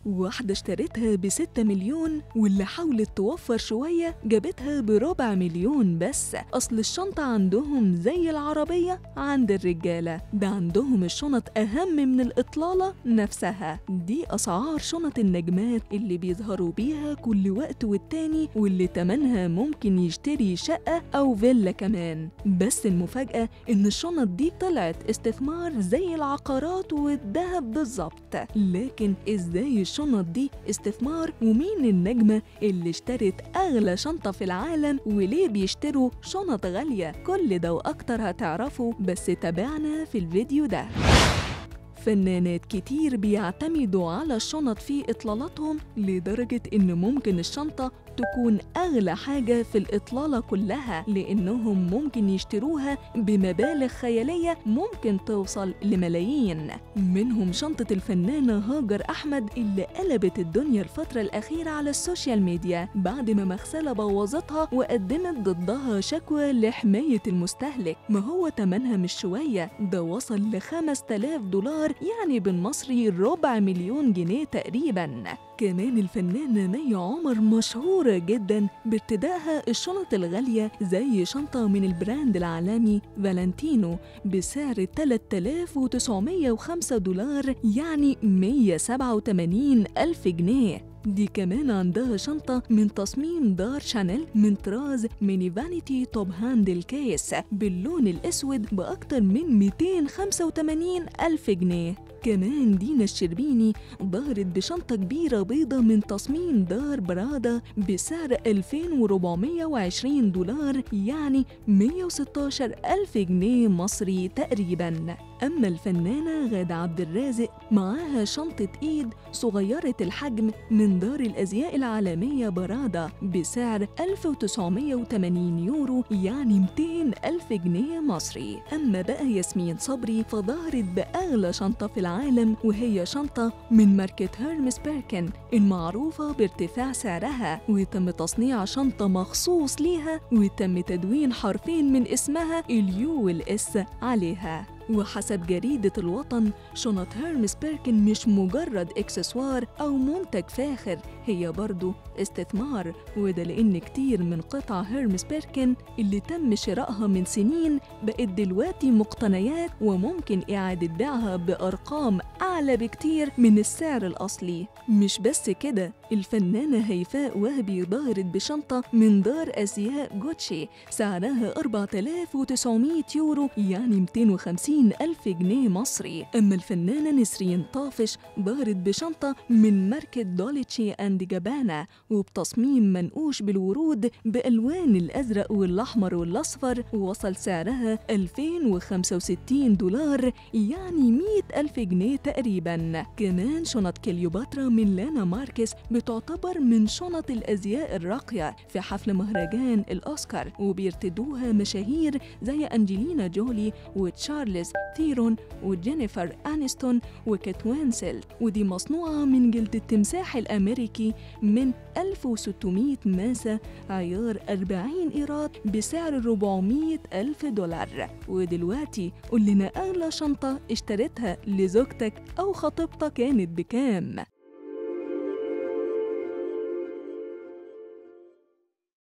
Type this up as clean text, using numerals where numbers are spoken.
واحدة اشترتها ب6 مليون، واللي حاولت توفر شوية جابتها ب400,000 بس. أصل الشنطة عندهم زي العربية عند الرجالة، ده عندهم الشنط أهم من الإطلالة نفسها. دي أسعار شنط النجمات اللي بيظهروا بيها كل وقت والتاني، واللي تمنها ممكن يشتري شقة أو فيلا كمان. بس المفاجأة إن الشنط دي طلعت استثمار زي العقارات والذهب بالظبط. لكن إزاي الشنط دي استثمار؟ ومين النجمة اللي اشترت أغلى شنطة في العالم؟ وليه بيشتروا شنط غالية؟ كل ده وأكتر هتعرفوا، بس تابعنا في الفيديو ده. فنانات كتير بيعتمدوا على الشنط في إطلالاتهم، لدرجة إن ممكن الشنطة تكون أغلى حاجة في الإطلالة كلها، لأنهم ممكن يشتروها بمبالغ خيالية ممكن توصل لملايين. منهم شنطة الفنانة هاجر أحمد اللي قلبت الدنيا الفترة الأخيرة على السوشيال ميديا بعد ما مغسلة بوظتها وقدمت ضدها شكوى لحماية المستهلك. ما هو تمنها مش شوية، ده وصل ل5000 دولار، يعني بالمصري 250,000 جنيه تقريباً. كمان الفنانة مي عمر مشهورة جداً بارتدائها الشنط الغالية، زي شنطة من البراند العالمي فالنتينو بسعر 3905 دولار، يعني 187,000 جنيه. دي كمان عندها شنطة من تصميم دار شانيل من طراز ميني فانيتي توب هاندل كيس باللون الأسود بأكتر من 285,000 جنيه. كمان دينا الشربيني ظهرت بشنطة كبيرة بيضة من تصميم دار برادا بسعر 2420 دولار، يعني 116,000 جنيه مصري تقريباً. أما الفنانة غادة عبد الرازق معاها شنطة إيد صغيرة الحجم من دار الأزياء العالمية برادا بسعر 1980 يورو، يعني 200,000 جنيه مصري. أما بقى ياسمين صبري فظهرت بأغلى شنطة في العالم، وهي شنطة من ماركة هيرمس بيركن المعروفة بارتفاع سعرها، وتم تصنيع شنطة مخصوص ليها، وتم تدوين حرفين من اسمها اليو والإس عليها. وحسب جريدة الوطن شنط هيرمس بيركن مش مجرد إكسسوار أو منتج فاخر، هي برضو استثمار، وده لأن كتير من قطع هيرمس بيركن اللي تم شرائها من سنين بقت دلوقتي مقتنيات، وممكن إعادة بيعها بأرقام أعلى بكتير من السعر الأصلي. مش بس كده، الفنانة هيفاء وهبي ظهرت بشنطة من دار أزياء جوتشي سعرها 4900 يورو، يعني 250,000 جنيه مصري. أما الفنانة نسرين طافش ظهرت بشنطة من ماركة دولتشي أند جابانا وبتصميم منقوش بالورود بألوان الأزرق والأحمر والأصفر، ووصل سعرها 2065 دولار، يعني 100,000 جنيه تقريباً. كمان شنط كليوباترا من لانا ماركس بتعتبر من شنط الأزياء الراقية في حفل مهرجان الأوسكار، وبيرتدوها مشاهير زي أنجلينا جولي وتشارلز ثيرون وجينيفر أنيستون وكيت وينسلت. ودي مصنوعة من جلد التمساح الأمريكي من 1600 ماسة عيار 40 قيراط بسعر 400,000 دولار. ودلوقتي قول لنا أغلى شنطة اشتريتها لزوجتك أو خطيبتك كانت بكام؟